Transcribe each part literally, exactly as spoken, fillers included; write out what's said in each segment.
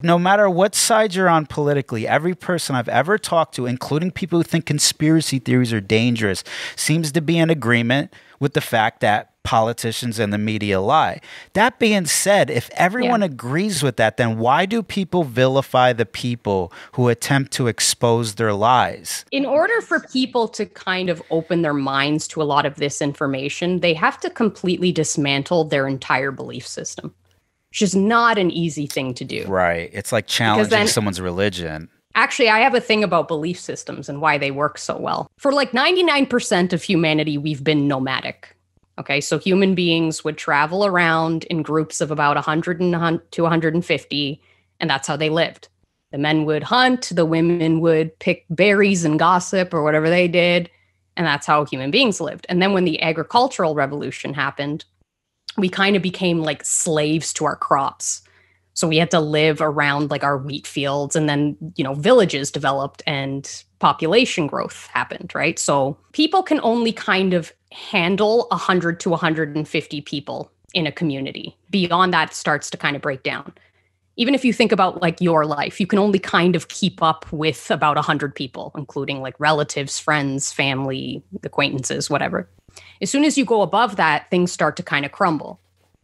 No matter what side you're on politically, every person I've ever talked to, including people who think conspiracy theories are dangerous, seems to be in agreement with the fact that politicians and the media lie. That being said, if everyone Yeah. agrees with that, then why do people vilify the people who attempt to expose their lies? In order for people to kind of open their minds to a lot of this information, they have to completely dismantle their entire belief system, which is not an easy thing to do. Right. It's like challenging then- someone's religion. Actually, I have a thing about belief systems and why they work so well. For like ninety-nine percent of humanity, we've been nomadic. Okay, so human beings would travel around in groups of about one hundred to one hundred fifty, and that's how they lived. The men would hunt, the women would pick berries and gossip or whatever they did, and that's how human beings lived. And then when the agricultural revolution happened, we kind of became like slaves to our crops. So we had to live around like our wheat fields, and then, you know, villages developed and population growth happened, right? So people can only kind of handle one hundred to one hundred fifty people in a community. Beyond that, it starts to kind of break down. Even if you think about like your life, you can only kind of keep up with about one hundred people, including like relatives, friends, family, acquaintances, whatever. As soon as you go above that, things start to kind of crumble.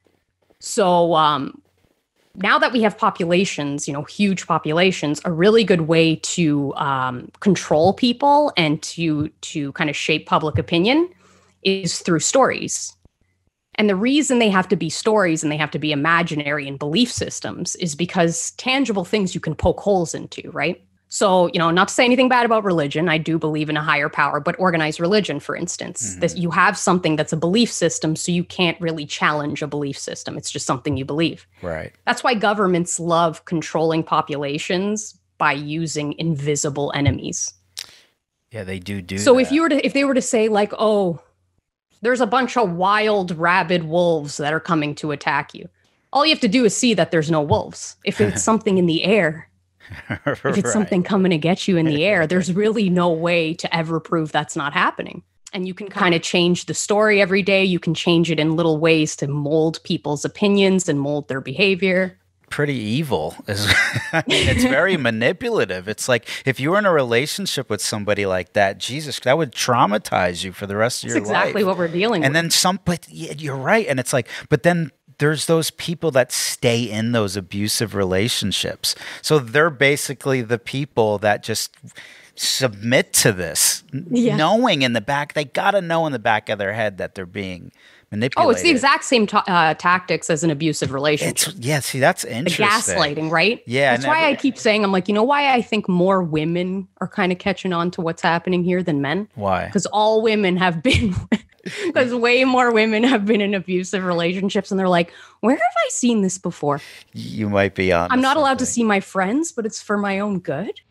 So um, now that we have populations, you know, huge populations, a really good way to um, control people and to to kind of shape public opinion is through stories. And the reason they have to be stories and they have to be imaginary and belief systems is because tangible things you can poke holes into, right? So, you know, not to say anything bad about religion, I do believe in a higher power, but organized religion, for instance, mm-hmm. this, you have something that's a belief system, so you can't really challenge a belief system. It's just something you believe. Right. That's why governments love controlling populations by using invisible enemies. Yeah, they do do So that. if you were to, if they were to say like, oh, there's a bunch of wild, rabid wolves that are coming to attack you, all you have to do is see that there's no wolves. If it's something in the air, if it's Right. something coming to get you in the air, there's really no way to ever prove that's not happening. And you can kind of change the story every day. You can change it in little ways to mold people's opinions and mold their behavior. Pretty evil. I mean, it's very manipulative. It's like if you were in a relationship with somebody like that, Jesus, that would traumatize you for the rest of That's your life. exactly what we're dealing And with. then some, but yeah, you're right. And it's like, but then there's those people that stay in those abusive relationships. So they're basically the people that just submit to this, Yeah. knowing in the back, they got to know in the back of their head that they're being manipulated. Oh, it's the exact same ta- uh, tactics as an abusive relationship. It's, yeah, see, that's The interesting. gaslighting, right? Yeah, That's and why every- I keep saying, I'm like, you know why I think more women are kind of catching on to what's happening here than men? Why? Because all women have been, because way more women have been in abusive relationships, and they're like, where have I seen this before? You might be on. I'm not allowed to see my friends, but it's for my own good.